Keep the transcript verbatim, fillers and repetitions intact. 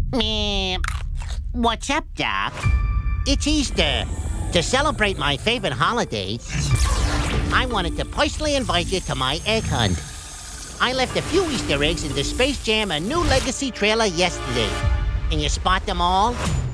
Meh. What's up, Doc? It's Easter. To celebrate my favorite holiday, I wanted to personally invite you to my egg hunt. I left a few Easter eggs in the Space Jam A New Legacy trailer yesterday. Can you spot them all?